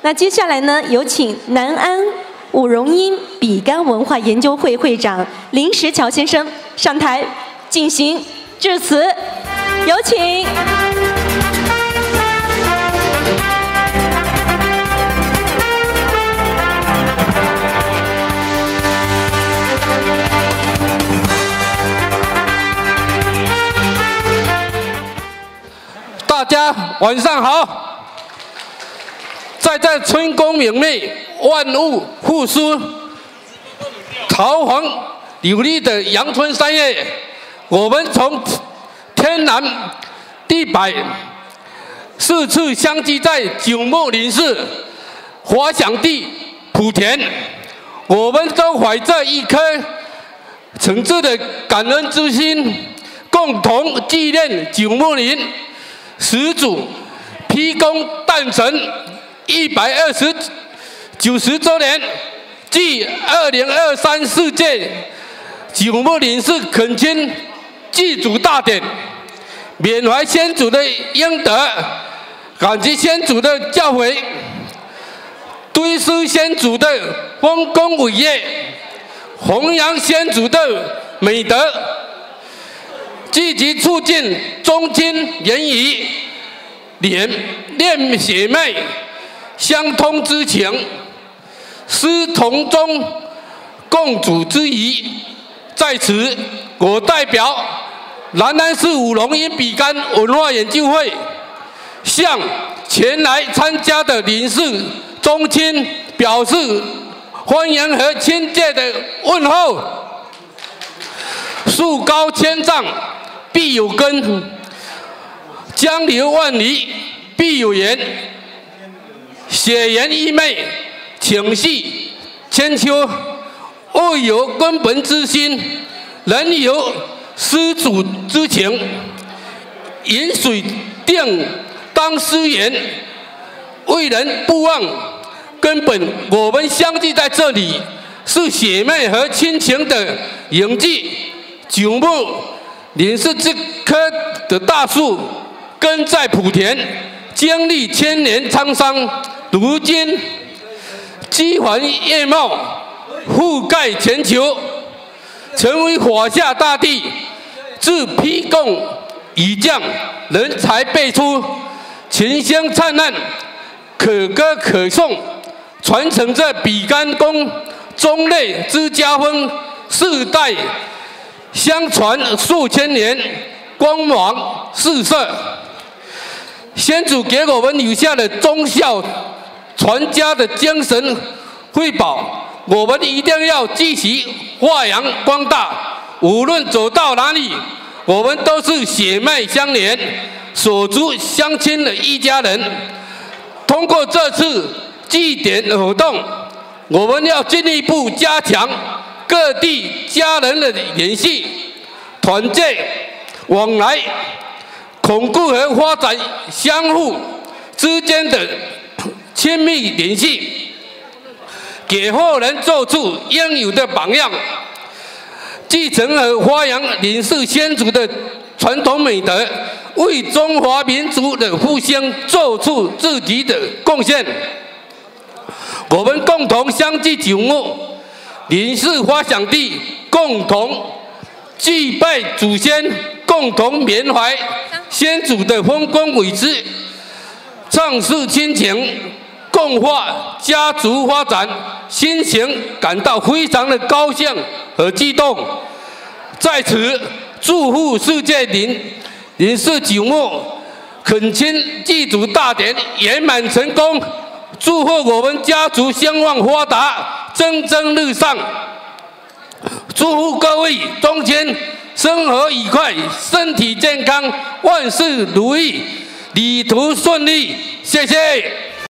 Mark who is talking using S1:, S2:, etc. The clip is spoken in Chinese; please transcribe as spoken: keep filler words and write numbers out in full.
S1: 那接下来呢，有请南安武荣英比干文化研究会会长林石桥先生上台进行致辞，有请。
S2: 大家晚上好，在这春光明媚、万物复苏、桃黄柳绿的阳春三月，我们从天南地北四处相聚在九牧林氏华祥地莆田，我们都怀着一颗诚挚的感恩之心，共同纪念九牧林 始祖披功诞辰一百二十九十周年，暨二零二三世界九牧林氏恳亲祭祖大典，缅怀先祖的恩德，感激先祖的教诲，堆思先祖的丰功伟业，弘扬先祖的美德。 积极促进宗亲联谊，联恋血脉相通之情，师同宗共主之谊。在此，我代表南安市武荣英比干文化研究会，向前来参加的林氏宗亲表示欢迎和亲切的问候。树高千丈 必有根，江流万里必有源。血缘义妹，情系千秋。物有根本之心，人有师祖之情。饮水定当思源，为人不忘根本。我们相聚在这里，是血脉和亲情的凝聚。九牧 林氏这棵的大树，根在莆田，经历千年沧桑，如今枝繁叶茂，覆盖全球，成为华夏大地。自披贡以降，人才辈出，群星灿烂，可歌可颂，传承着比干宫宗类之家风，世代 相传数千年，光芒四射。先祖给我们留下了忠孝传家的精神瑰宝，我们一定要继续发扬光大。无论走到哪里，我们都是血脉相连、手足相亲的一家人。通过这次祭典活动，我们要进一步加强 各地家人的联系、团结往来，巩固和发展相互之间的亲密联系，给后人做出应有的榜样，继承和发扬林氏先祖的传统美德，为中华民族的复兴做出自己的贡献。我们共同相聚九牧 林氏发祥地，共同祭拜祖先，共同缅怀先祖的丰功伟绩，畅叙亲情，共话家族发展，心情感到非常的高兴和激动。在此，祝福世界林林氏九牧恳亲祭祖大典圆满成功，祝贺我们家族兴旺发达， 蒸蒸日上，祝福各位宗亲生活愉快，身体健康，万事如意，旅途顺利。谢谢。